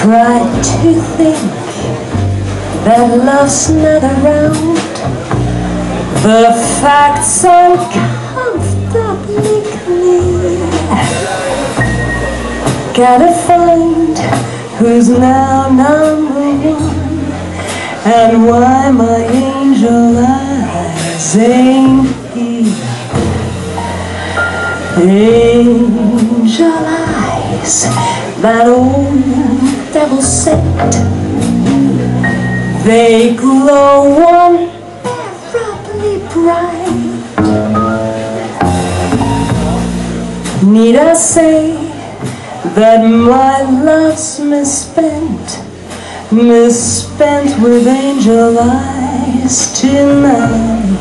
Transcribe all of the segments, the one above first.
try to think that love's not around. The facts are comfortably clear. Gotta find who's now number one, and why my angel eyes ain't here. Angel eyes, that old devil said, they glow unbearably bright. Need I say that my love's misspent with angel eyes tonight?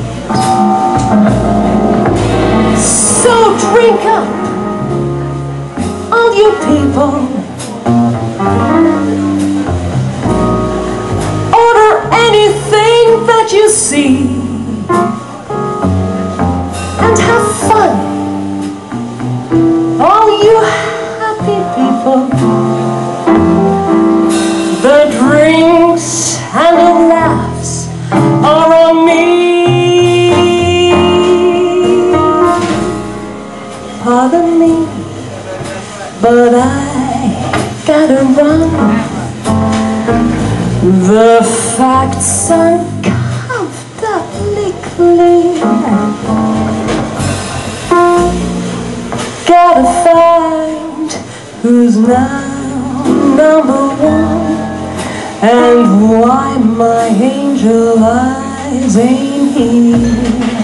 So drink up, all you people, order anything that you see, and have fun, all you happy people. The drinks and the laughs are on me. Pardon me, but I gotta run. The facts are comfortably clear. Gotta find who's now number one, and why my angel eyes ain't here.